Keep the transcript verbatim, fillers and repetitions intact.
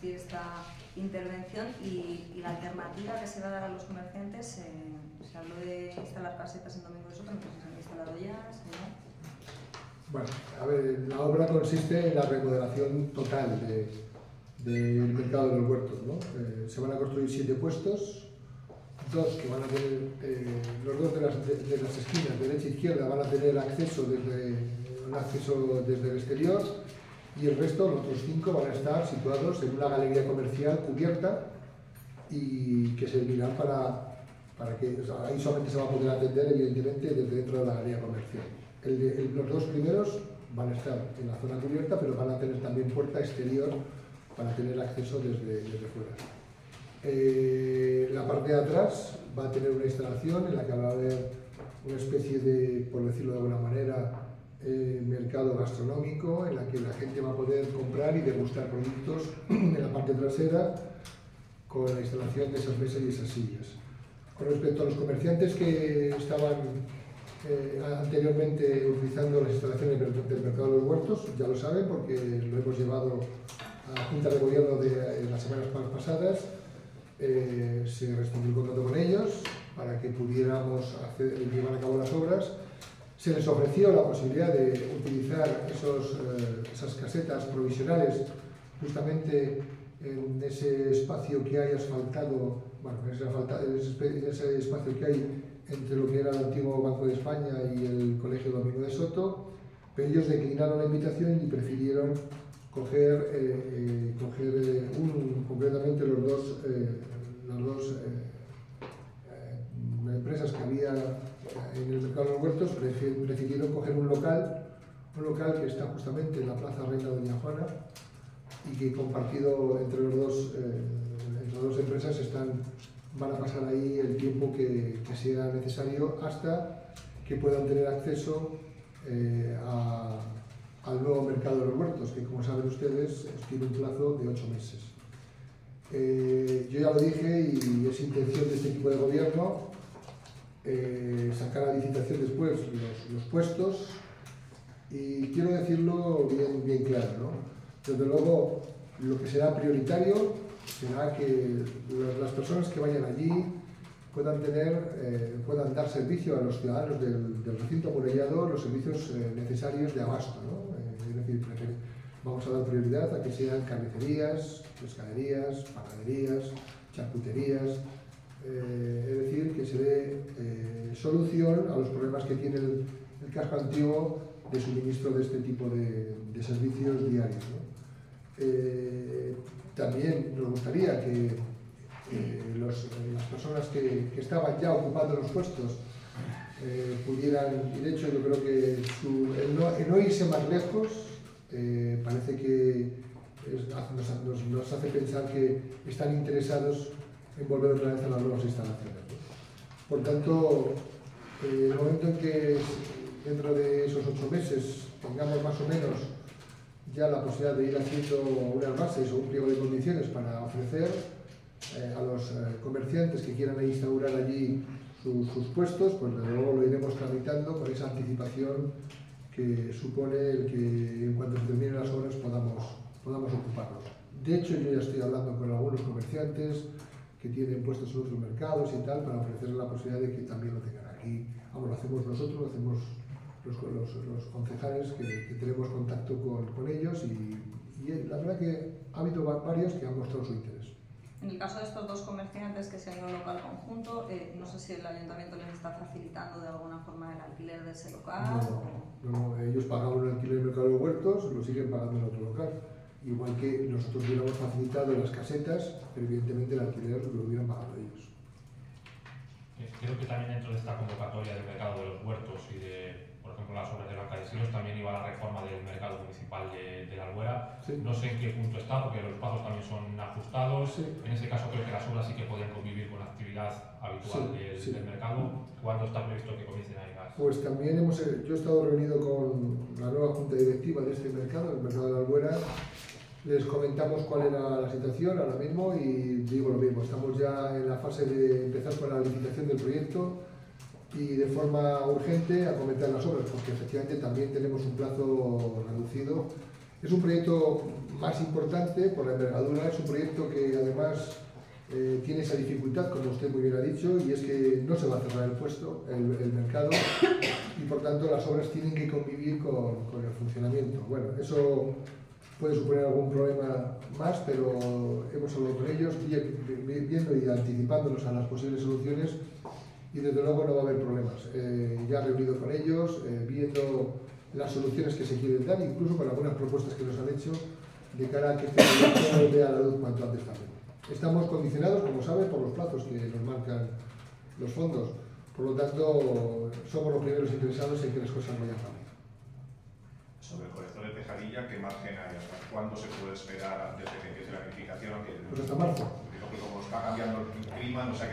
asistir a esta intervención y, y la alternativa que se va a dar a los comerciantes. Eh, se habló de instalar casetas en Domingo de Soto, no sé si se han instalado ya, si no. Bueno, a ver, la obra consiste en la remodelación total de, del mercado de los huertos, ¿no? Eh, se van a construir siete puestos, dos que van a tener, eh, los dos de las, de, de las esquinas, derecha e izquierda, van a tener acceso desde, un acceso desde el exterior, y el resto, los otros cinco, van a estar situados en una galería comercial cubierta y que servirán para, para que, o sea, ahí solamente se va a poder atender, evidentemente, desde dentro de la galería comercial. El de, el, los dos primeros van a estar en la zona cubierta, pero van a tener también puerta exterior para tener acceso desde, desde fuera. Eh, la parte de atrás va a tener una instalación en la que va a haber una especie de, por decirlo de alguna manera, eh, mercado gastronómico, en la que la gente va a poder comprar y degustar productos en la parte trasera con la instalación de esas mesas y esas sillas. Con respecto a los comerciantes que estaban Eh, anteriormente utilizando las instalaciones del, del mercado de los huertos, ya lo saben porque lo hemos llevado a la Junta de Gobierno de, de las semanas pasadas, eh, se restringió el contrato con ellos para que pudiéramos hacer, llevar a cabo las obras. Se les ofreció la posibilidad de utilizar esos, eh, esas casetas provisionales justamente en ese espacio que hay asfaltado, bueno, en ese, asfaltado, en ese espacio que hay entre lo que era el antiguo Banco de España y el Colegio Domingo de Soto, pero ellos declinaron la invitación y prefirieron coger, eh, eh, coger eh, un, concretamente los dos, eh, las dos eh, eh, empresas que había en el mercado de los huertos, prefirieron coger un local, un local que está justamente en la Plaza Reina Doña Juana y que compartido entre, los dos, eh, entre las dos empresas están van a pasar ahí el tiempo que, que sea necesario hasta que puedan tener acceso eh, a, al nuevo mercado de los huertos, que como saben ustedes tiene un plazo de ocho meses. Eh, yo ya lo dije y es intención de este equipo de gobierno eh, sacar a licitación después los, los puestos y quiero decirlo bien, bien claro, ¿no? Desde luego lo que será prioritario será que las personas que vayan allí puedan tener, eh, puedan dar servicio a los ciudadanos del, del recinto amurallado, los servicios eh, necesarios de abasto, ¿no? Eh, es decir, vamos a dar prioridad a que sean carnicerías, pescaderías, panaderías, charcuterías, eh, es decir, que se dé eh, solución a los problemas que tiene el, el casco antiguo de suministro de este tipo de, de servicios diarios, ¿no? Eh, también nos gustaría que eh, los, las personas que, que estaban ya ocupando los puestos eh, pudieran, y de hecho yo creo que su, el, no, el no irse más lejos eh, parece que es, nos, nos, nos hace pensar que están interesados en volver otra vez a las nuevas instalaciones, ¿no? Por tanto, eh, el momento en que dentro de esos ocho meses tengamos más o menos ya la posibilidad de ir haciendo unas bases o un pliego de condiciones para ofrecer eh, a los eh, comerciantes que quieran instaurar allí su, sus puestos, pues desde luego lo iremos tramitando con esa anticipación que supone el que en cuanto se terminen las obras podamos, podamos ocuparlos. De hecho, yo ya estoy hablando con algunos comerciantes que tienen puestos en otros mercados y tal, para ofrecerles la posibilidad de que también lo tengan aquí. Vamos, lo hacemos nosotros, lo hacemos Los, los, los concejales que, que tenemos contacto con, con ellos y, y la verdad que ha habido varios que han mostrado su interés. En el caso de estos dos comerciantes que se han ido a un local conjunto, eh, no sé si el ayuntamiento les está facilitando de alguna forma el alquiler de ese local. No, no, no, ellos pagaban el alquiler del mercado de huertos, lo siguen pagando en otro local. Igual que nosotros hubiéramos facilitado las casetas, pero evidentemente el alquiler lo hubieran pagado ellos. Creo que también dentro de esta convocatoria del mercado de los huertos y de, por ejemplo, las obras de Blanca de Silos, también iba la reforma del mercado municipal de, de la Albuera. Sí. No sé en qué punto está, porque los plazos también son ajustados. Sí. En ese caso creo que las obras sí que podían convivir con la actividad habitual Sí, del, sí. del mercado. ¿Cuándo está previsto que comiencen ahí las? Pues también hemos, yo he estado reunido con la nueva junta directiva de este mercado, el mercado de la Albuera. Les comentamos cuál era la situación ahora mismo y digo lo mismo, estamos ya en la fase de empezar con la licitación del proyecto y de forma urgente a comentar las obras, porque efectivamente también tenemos un plazo reducido Es un proyecto más importante por la envergadura, es un proyecto que además eh, tiene esa dificultad, como usted muy bien ha dicho, y es que no se va a cerrar el puesto, el, el mercado, y por tanto las obras tienen que convivir con, con el funcionamiento. Bueno, eso puede suponer algún problema más, pero hemos hablado con ellos, viendo y anticipándonos a las posibles soluciones, y desde luego no va a haber problemas. Eh, ya he reunido con ellos, eh, viendo las soluciones que se quieren dar, incluso con algunas propuestas que nos han hecho, de cara a que este proyecto vea la luz cuanto antes también. Estamos condicionados, como sabe, por los plazos que nos marcan los fondos. Por lo tanto, somos los primeros interesados en que las cosas vayan rápido. Sobre el colector de Tejadilla, ¿qué margen hay? ¿Hasta cuándo se puede esperar antes de que empiece la verificación? Pues hasta marzo. Porque como está cambiando el clima, no sé a qué